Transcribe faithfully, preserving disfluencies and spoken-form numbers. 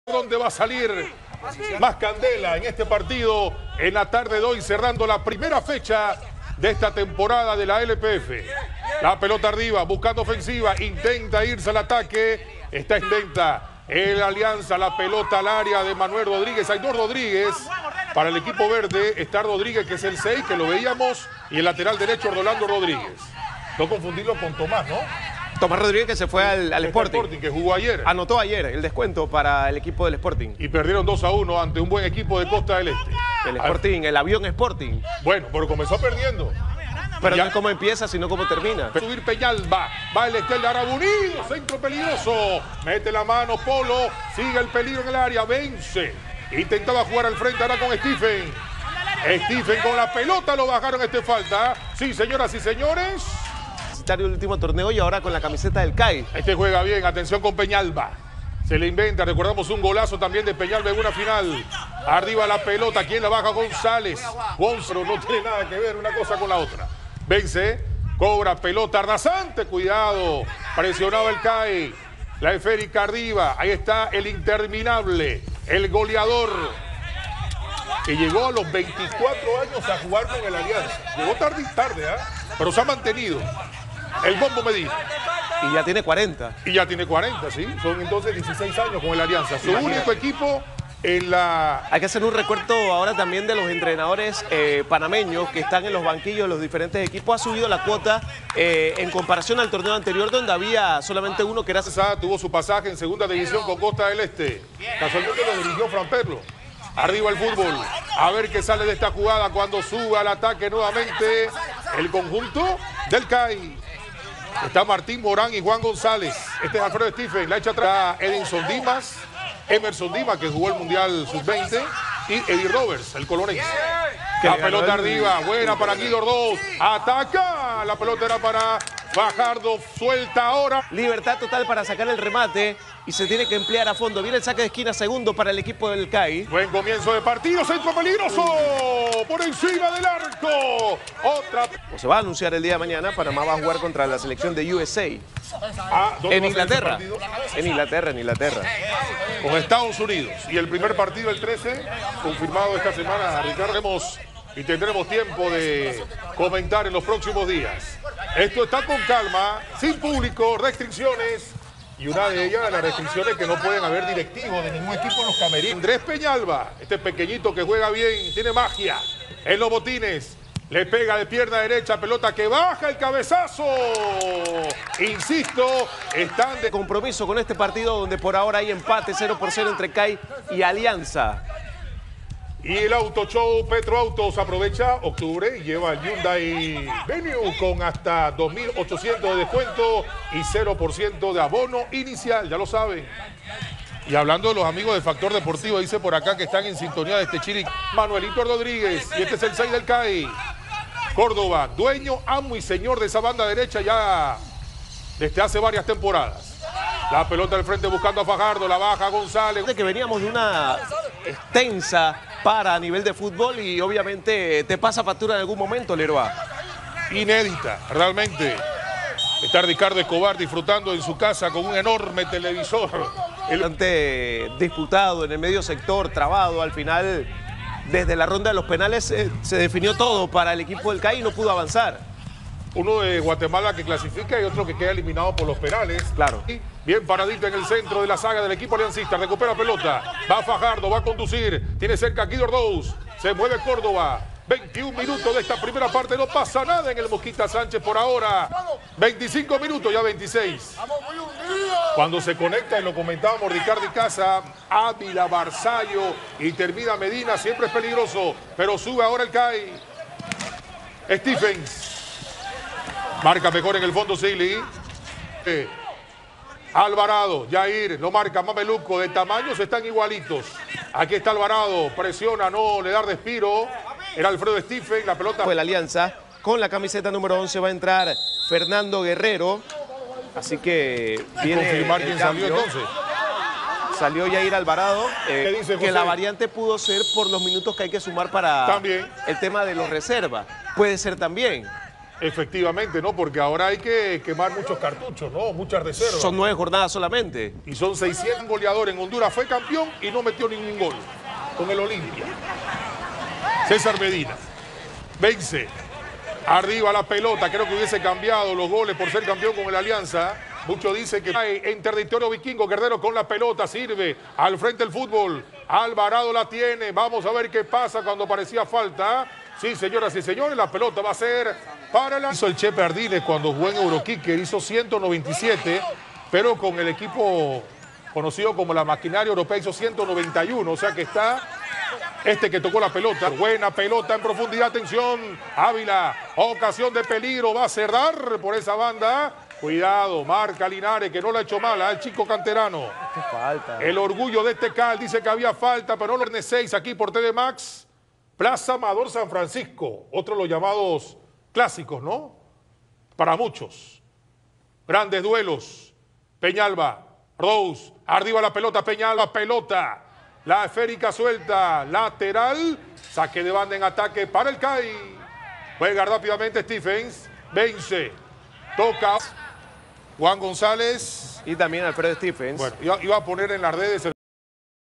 ¿Dónde va a salir más candela en este partido en la tarde de hoy, cerrando la primera fecha de esta temporada de la L P F? La pelota arriba, buscando ofensiva, intenta irse al ataque, está intenta el Alianza, la pelota al área de Manuel Rodríguez, Ainor Rodríguez. Para el equipo verde está Rodríguez, que es el seis, que lo veíamos, y el lateral derecho Rolando Rodríguez. No confundirlo con Tomás, ¿no? Tomás Rodríguez, que se fue al, al Sporting. Sporting, que jugó ayer. Anotó ayer el descuento para el equipo del Sporting. Y perdieron dos a uno ante un buen equipo de Costa del Este. El Sporting, el avión Sporting. Bueno, pero comenzó perdiendo. Pero ya no es cómo empieza, sino cómo termina. Subir Peñalba, va el Estel de Arabunido, centro peligroso. Mete la mano Polo, sigue el peligro en el área, vence. Intentaba jugar al frente ahora con Stephen. Stephen con la pelota, lo bajaron, este falta. Sí, señoras y señores. El último torneo y ahora con la camiseta del C A I. Este juega bien, atención con Peñalba. Se le inventa, recordamos un golazo también de Peñalba en una final. Arriba la pelota, ¿quién la baja? González. Gonzalo no tiene nada que ver una cosa con la otra. Vence, cobra pelota rasante, cuidado. Presionaba el C A I. La esférica arriba, ahí está el interminable, el goleador, que llegó a los veinticuatro años a jugar con el Alianza. Llegó tarde y tarde, ¿eh? Pero se ha mantenido. El Bombo Medina. Y ya tiene cuarenta. Y ya tiene cuarenta, sí. Son entonces dieciséis años con el Alianza. Su único equipo en la... Hay que hacer un recuerdo ahora también de los entrenadores eh, panameños que están en los banquillos de los diferentes equipos. Ha subido la cuota eh, en comparación al torneo anterior, donde había solamente uno que era... Tuvo su pasaje en segunda división con Costa del Este. Casualmente lo dirigió Fran Perlo. Arriba el fútbol. A ver qué sale de esta jugada cuando sube al ataque nuevamente el conjunto del C A I. Está Martín Morán y Juan González. Este es Alfredo Stephen. La echa atrás Edinson Dimas, Emerson Dimas, que jugó el Mundial sub veinte, y Eddie Roberts, el colonense. La pelota arriba, buena para Guido Ordóñez. Ataca. La pelota era para Fajardo. Suelta ahora. Libertad total para sacar el remate y se tiene que emplear a fondo. Viene el saque de esquina segundo para el equipo del C A I. Buen comienzo de partido. Centro peligroso. Por encima del arco. Otra. Como se va a anunciar el día de mañana, Panamá va a jugar contra la selección de U S A. Ah, en Inglaterra. En Inglaterra, en Inglaterra. Con Estados Unidos. Y el primer partido el trece, confirmado esta semana, Ricardo. Hemos, y tendremos tiempo de comentar en los próximos días. Esto está con calma, sin público, restricciones. Y una de ellas, las restricciones, que no pueden haber directivos de ningún equipo en los camerines. Andrés Peñalba, este pequeñito que juega bien, tiene magia en los botines. Le pega de pierna derecha, pelota que baja el cabezazo. Insisto, están de compromiso con este partido donde por ahora hay empate cero por cero entre C A I y Alianza. Y el Auto Show Petro Autos aprovecha octubre y lleva el Hyundai Venue con hasta dos mil ochocientos de descuento y cero por ciento de abono inicial, ya lo saben. Y hablando de los amigos de Factor Deportivo, dice por acá que están en sintonía de este Chiric, Manuelito Rodríguez, y este es el seis del C A I. Córdoba, dueño, amo y señor de esa banda derecha ya desde hace varias temporadas. La pelota al frente buscando a Fajardo, la baja González. De que veníamos de una extensa para a nivel de fútbol y obviamente te pasa factura en algún momento, Leroy. Inédita, realmente. Está Ricardo Escobar disfrutando en su casa con un enorme televisor. El bastante disputado en el medio sector, trabado. Al final, desde la ronda de los penales eh, se definió todo para el equipo del C A I y no pudo avanzar. Uno de Guatemala que clasifica y otro que queda eliminado por los penales. Claro. Bien paradito en el centro de la saga del equipo aliancista. Recupera pelota. Va Fajardo, va a conducir. Tiene cerca a Guido Ordóñez. Se mueve Córdoba. veintiún minutos de esta primera parte. No pasa nada en el Mosquita Sánchez por ahora. veinticinco minutos, ya veintiséis. Cuando se conecta, y lo comentábamos Ricardo y Casa, Ávila, Barzallo y termina Medina, siempre es peligroso. Pero sube ahora el C A I. Stephens. Marca mejor en el fondo Silly. Eh, Alvarado, Jair, lo marca Mameluco. De tamaños están igualitos. Aquí está Alvarado, presiona, no le da respiro. Era Alfredo Stephen, la pelota. Fue la Alianza. Con la camiseta número once va a entrar Fernando Guerrero. Así que viene confirmar quién salió entonces. Salió Jair Alvarado, eh, ¿Qué dice que la variante pudo ser por los minutos que hay que sumar para también el tema de los reservas. Puede ser también. Efectivamente, ¿no? Porque ahora hay que quemar muchos cartuchos, ¿no? Muchas reservas. Son nueve jornadas solamente. Y son seiscientos goleadores. En Honduras fue campeón y no metió ningún gol con el Olimpia. César Medina. Vence. Arriba la pelota. Creo que hubiese cambiado los goles por ser campeón con el Alianza. Muchos dicen que hay en territorio vikingo. Guerrero con la pelota. Sirve al frente del fútbol. Alvarado la tiene. Vamos a ver qué pasa cuando parecía falta. Sí, señoras y señores, la pelota va a ser para la... Hizo el Chepe Ardiles cuando jugó en Eurokicker, hizo ciento noventa y siete, pero con el equipo conocido como la Maquinaria Europea hizo ciento noventa y uno, o sea que está este que tocó la pelota. Buena pelota en profundidad, atención, Ávila, ocasión de peligro, va a cerrar por esa banda. Cuidado, marca Linares, que no la ha hecho mala, el chico canterano. Qué falta. El orgullo de este Cal dice que había falta, pero no lo seis aquí por T V Max. Plaza Amador San Francisco, otro de los llamados clásicos, ¿no? Para muchos. Grandes duelos. Peñalba, Rose, arriba la pelota, Peñalba, pelota. La esférica suelta, lateral, saque de banda en ataque para el C A I. Juega rápidamente Stephens, vence, toca Juan González. Y también Alfredo Stephens. Bueno, iba, iba a poner en las redes...